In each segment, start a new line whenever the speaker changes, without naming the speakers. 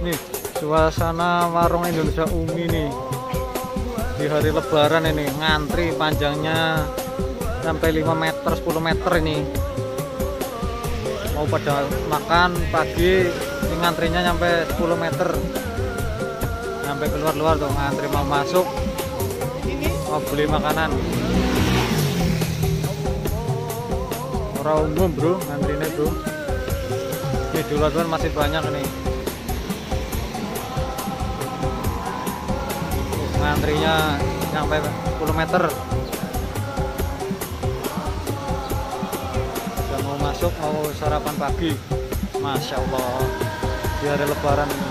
Nih suasana warung Indonesia Umi nih di hari Lebaran ini, ngantri panjangnya sampai 5 meter 10 meter ini. Mau pada makan pagi ini ngantrinya sampai 10 meter, sampai keluar-luar tuh ngantri mau masuk, mau beli makanan. Orang umum bro, ngantrinya bro. Ini di luar masih banyak nih. Ngantrinya sampai 10 meter. Udah mau masuk, mau sarapan pagi. Masya Allah, di hari Lebaran ini.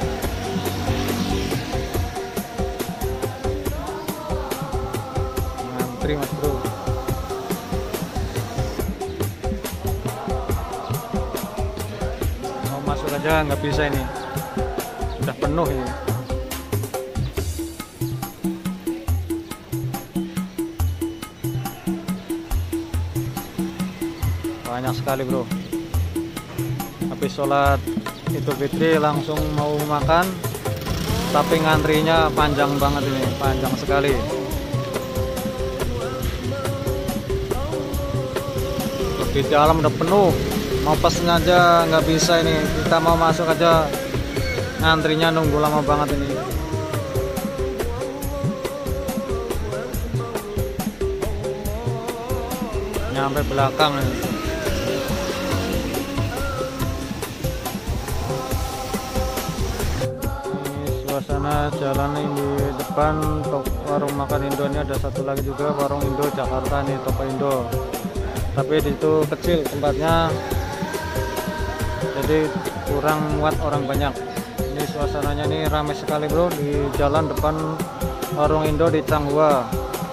Ngantri mas bro. Mau masuk aja nggak bisa ini, udah penuh ini. Banyak sekali bro. Habis sholat Idul Fitri langsung mau makan, tapi ngantrinya panjang banget ini, panjang sekali. Di dalam udah penuh, mau pesen aja nggak bisa ini. Kita mau masuk aja ngantrinya nunggu lama banget ini. Nyampe belakang ini. Suasana jalan ini di depan warung makan Indo ini ada satu lagi juga, warung Indo Jakarta nih, toko Indo. Tapi di situ kecil tempatnya, jadi kurang muat orang banyak. Ini suasananya nih ramai sekali bro di jalan depan warung Indo di Changhua.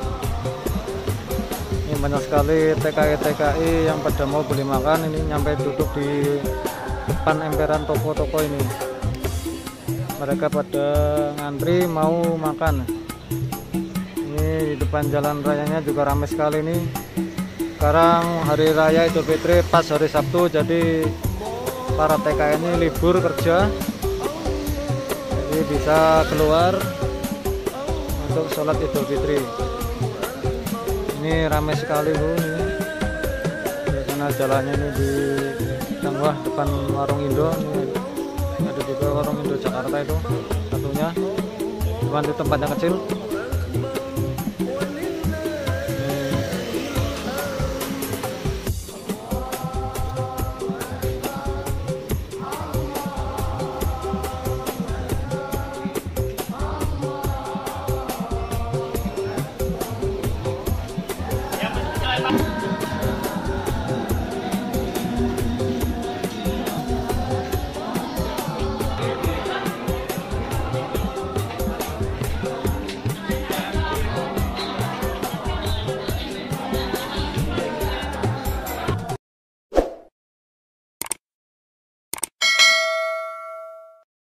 Ini banyak sekali TKI yang pada mau beli makan, ini nyampe duduk di depan emperan toko-toko ini. Mereka pada ngantri mau makan. Ini di depan jalan rayanya juga ramai sekali nih. Sekarang hari raya Idul Fitri pas hari Sabtu, jadi para TKI ini libur kerja, jadi bisa keluar untuk sholat Idul Fitri. Ini ramai sekali bro. Ini sana jalannya ini di Changhua depan warung Indo. Ini ada juga warung Indo Jakarta itu satunya, cuman di tempat yang kecil.